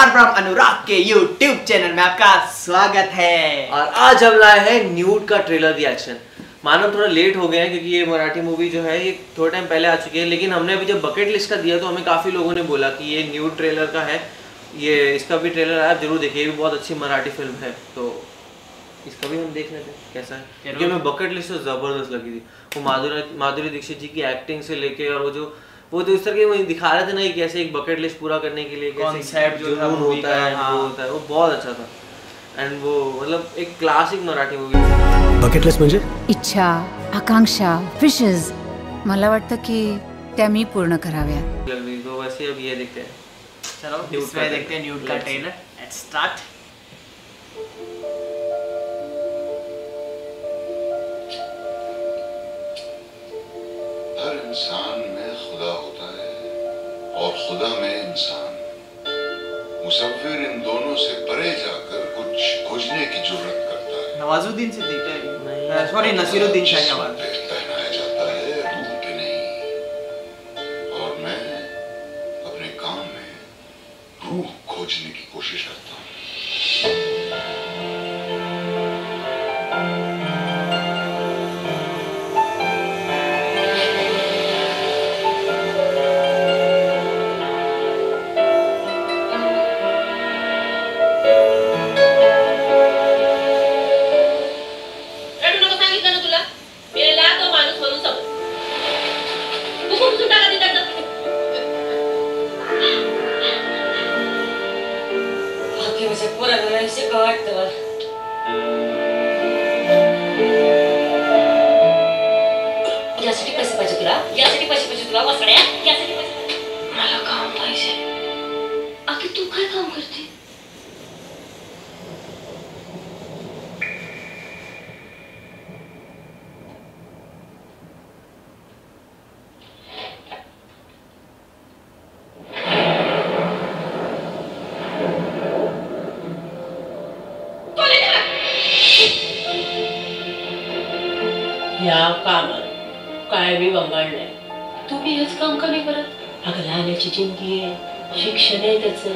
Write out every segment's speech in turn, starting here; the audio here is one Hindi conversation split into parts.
नमस्कार फ्रॉम अनुराग के YouTube चैनल में आपका स्वागत है। और आज हम लाए हैं न्यूड का ट्रेलर रिएक्शन। मानो थोड़ा लेट हो गया है क्योंकि ये मराठी मूवी जो है ये थोड़ा टाइम पहले आ चुकी है, लेकिन हमने अभी जब बकेट लिस्ट का दिया तो हमें काफ़ी लोगों ने बोला कि ये न्यूड ट्रेलर का है, ये इसका भी ट्रेलर है, आप जरूर देखिए, ये भी बहुत अच्छी मराठी फिल्म है, तो इसका भी हम देख लेते हैं कैसा है। क्योंकि हमें बकेट लिस्ट तो ज़बरदस्त लगी थी, वो माधुरी दीक्षित जी की एक्टिंग से लेके, और वो जो इस तरह के वही दिखा रहे थे ना कि कैसे एक बकेट लिस्ट पूरा करने के लिए कॉन्सेप्ट जो होता है, वो होता है, वो बहुत अच्छा था। एंड वो मतलब एक classic Marathi movie. Bucket list म्हणजे इच्छा, आकांक्षा, विशेस मला वाटतं की त्या मी पूर्ण कराव्या। लग रही तो वैसे अब ये देखते हैं, चलो इसमें देखते हैं न्यूड का ट्रेलर। Let's start. हर इंसान में खुदा होता है और खुदा में इंसान। मुसव्विर इन दोनों से परे जाकर कुछ खोजने की जुर्रत करता है। नवाजुद्दीन सिद्दीकी है, सॉरी नसीरुद्दीन शाही आवाज पहनाया जाता है, रूह पे नहीं। और मैं अपने काम में रूह खोजने की कोशिश करता हूँ। यासाठी पैसे पाहिजे तुला वासड्या, यासाठी पैसे मला काम पाहिजे। आखिर तू काय काम करते? या कामात काय बी बंगाल नाही। तुम्ही हेच काम का नाही करत? अगं लहानाची जिंदगी आहे, शिक्षण आहे त्याचं।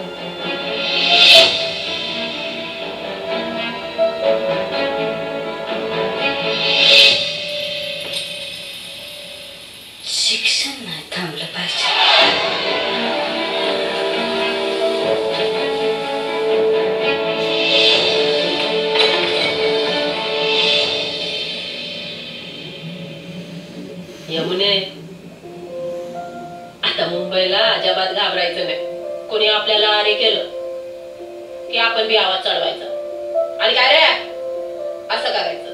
शिक्षण नाही थांबलं पाहिजे। यमुने, आता मुंबईला अजिबात घाबरायचं नाही। कोणी आपल्याला अरे केलं की आपण बी आवाज चढवायचा आणि काय रे असं करायचं।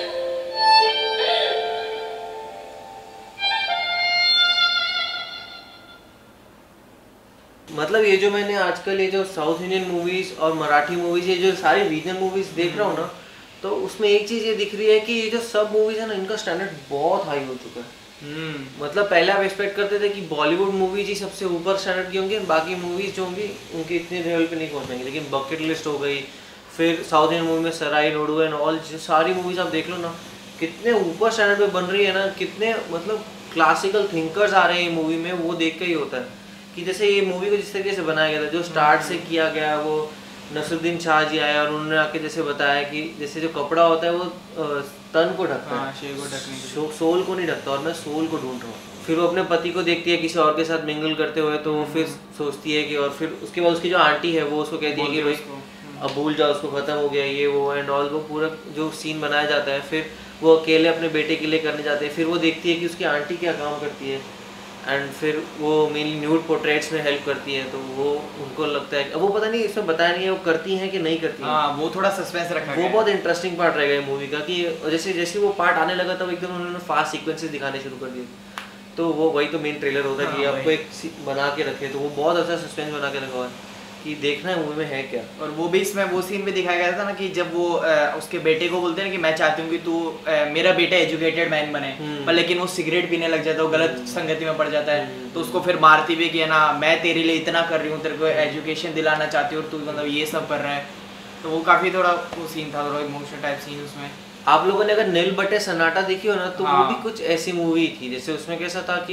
मतलब ये जो मैंने आजकल ये जो साउथ इंडियन मूवीज और मराठी मूवीज, ये जो सारी रीजनल मूवीज देख रहा हूँ ना, तो उसमें एक चीज़ ये दिख रही है कि ये जो सब मूवीज है ना, इनका स्टैंडर्ड बहुत हाई हो चुका है। मतलब पहले आप एक्सपेक्ट करते थे कि बॉलीवुड मूवीज ही सबसे ऊपर स्टैंडर्ड की होंगी, बाकी मूवीज जो होंगी उनके इतने लेवल पे नहीं पहुंचेंगे, लेकिन बकेट लिस्ट हो गई, फिर साउथ इंडियन मूवी में सराई नोडू एंड ऑल, सारी मूवीज आप देख लो ना, कितने ऊपर स्टैंडर्ड पे बन रही है ना, कितने मतलब क्लासिकल थिंकर्स आ रहे हैं मूवी में, वो देख के ही होता है कि जैसे ये मूवी को जिस तरीके से बनाया गया था, जो स्टार्ट से किया गया, वो नसरुद्दीन शाह जी आया और उन्होंने आके जैसे बताया कि जैसे जो कपड़ा होता है वो तन को ढकता है, शेर को ढकने सोल को नहीं ढकता, और मैं सोल को ढूंढ रहा हूँ। फिर वो अपने पति को देखती है किसी और के साथ मिंगल करते हुए, तो वो फिर सोचती है कि, और फिर उसके बाद उसकी जो आंटी है वो उसको कहती है कि भाई अब भूल जाओ, उसको ख़त्म हो गया ये वो एंड ऑल, वो पूरा जो सीन बनाया जाता है। फिर वो अकेले अपने बेटे के लिए करने जाते हैं, फिर वो देखती है कि उसकी आंटी क्या काम करती है, एंड फिर वो मेनली न्यूड पोर्ट्रेट्स में हेल्प करती है, तो वो उनको लगता है, अब वो पता नहीं, इसमें बताया नहीं है वो करती हैं कि नहीं करती हैं। वो थोड़ा सस्पेंस रखा वो बहुत इंटरेस्टिंग पार्ट रहेगा ये मूवी का कि जैसे जैसे वो पार्ट आने लगा तब एकदम उन्होंने फास्ट सीक्वेंसेस दिखाने शुरू कर दिए, तो वो वही तो मेन ट्रेलर होता है कि आपको एक बना के रखे, तो वो बहुत अच्छा सस्पेंस बना के रखा हुआ है कि देखना है मूवी में है क्या। और वो भी इसमें वो सीन भी दिखाया गया था ना कि जब वो उसके बेटे को बोलते हैं कि मैं चाहती हूँ कि तू मेरा बेटा एजुकेटेड मैन बने, पर लेकिन वो सिगरेट पीने लग जाता है, वो गलत संगति में पड़ जाता है, तो उसको फिर मारती भी कि है ना मैं तेरे लिए इतना कर रही हूँ, तेरे को एजुकेशन दिलाना चाहती हूँ और तू मतलब ये सब कर रहा है, तो वो काफ़ी थोड़ा वो सीन था, थोड़ा इमोशनल टाइप सीन उसमें। आप लोगों ने अगर नील बटे सन्नाटा देखी हो ना, तो वो भी कुछ ऐसी मूवी थी, जैसे उसमें कैसा था कि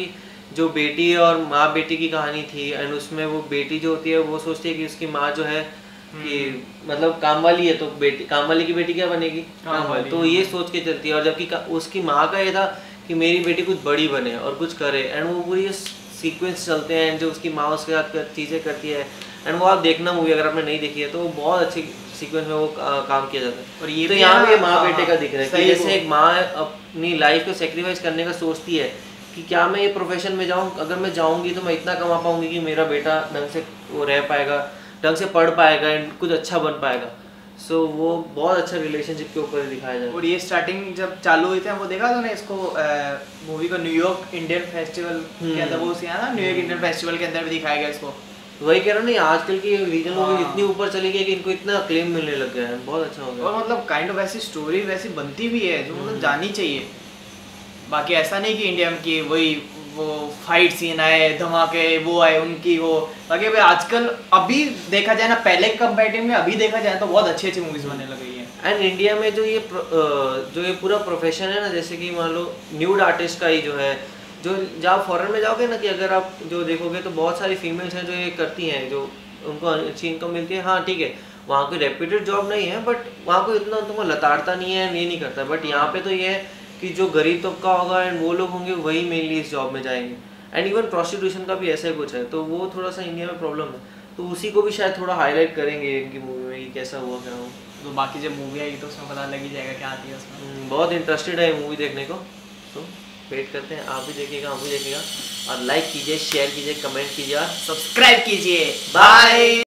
जो बेटी और माँ बेटी की कहानी थी, एंड उसमें वो बेटी जो होती है वो सोचती है कि उसकी माँ जो है कि मतलब काम वाली है, तो बेटी काम वाली की बेटी क्या बनेगी, काम वाली। तो ये सोच के चलती है। और जबकि उसकी माँ का ये था कि मेरी बेटी कुछ बड़ी बने और कुछ करे, एंड वो पूरी सीक्वेंस चलते हैं एंड जो उसकी माँ उसके साथ चीज़ें करती है, एंड वो आप देखना मूवी अगर आपने नहीं देखी है तो बहुत अच्छी सीक्वेंस में वो काम किया जाता है। और ये तो भी यहाँ ना, पे माँ हाँ, बेटे का दिख रहा है कि सही जैसे वो। एक माँ अपनी लाइफ को सेक्रीफाइस करने का सोचती है कि क्या मैं ये प्रोफेशन में जाऊँ, अगर मैं जाऊँगी तो मैं इतना कमा पाऊंगी कि मेरा बेटा ढंग से वो रह पाएगा, ढंग से पढ़ पाएगा एंड कुछ अच्छा बन पाएगा। सो वो बहुत अच्छा रिलेशनशिप के ऊपर दिखाया जाए। और ये स्टार्टिंग जब चालू हुई थी वो देखा तूने इसको मूवी को न्यूयॉर्क इंडियन फेस्टिवल के अंदर, वो सीन है ना न्यूयॉर्क इंडियन फेस्टिवल के अंदर भी दिखाया गया इसको। वही कह रहा हूँ नहीं, आजकल की रीजनल मूवी हाँ। इतनी ऊपर चली गई कि इनको इतना अक्लेम मिलने लग गया है, बहुत अच्छा हो गया। और मतलब काइंड ऑफ ऐसी स्टोरी वैसी बनती भी है जो मतलब जानी चाहिए। बाकी ऐसा नहीं कि इंडिया में कि वही वो फाइट सीन आए, धमाके वो आए उनकी हो, बाकी भाई आजकल अभी देखा जाए ना, पहले के कंपैरेटिव में अभी देखा जाए तो बहुत अच्छी अच्छी मूवीज बनने लग गई हैं। एंड इंडिया में जो ये पूरा प्रोफेशन है ना, जैसे कि मान लो न्यूड आर्टिस्ट का ही जो है, जो जब फॉरेन में जाओगे ना कि अगर आप जो देखोगे तो बहुत सारी फीमेल्स हैं जो ये करती हैं, जो उनको अच्छी इनकम मिलती है। हाँ ठीक है, वहाँ कोई रेप्यूटेड जॉब नहीं है, बट वहाँ को इतना तुमको लताड़ता नहीं है, ये नहीं करता। बट यहाँ पे तो ये है कि जो गरीब तबका होगा एंड वो लोग होंगे वही मेनली इस जॉब में जाएंगे। एंड इवन प्रोस्टिट्यूशन का भी ऐसा ही कुछ है, तो वो थोड़ा सा इंडिया में प्रॉब्लम है। तो उसी को भी शायद थोड़ा हाईलाइट करेंगे इनकी मूवी में कि कैसा हुआ क्या हुआ। तो बाकी जब मूवी आएगी तो उसमें पता लग ही जाएगा क्या आती है उसमें। बहुत इंटरेस्टेड है मूवी देखने को, तो वेट करते हैं। आप भी देखिएगा, हम भी देखिएगा, और लाइक कीजिए, शेयर कीजिए, कमेंट कीजिए, सब्सक्राइब कीजिए। बाय।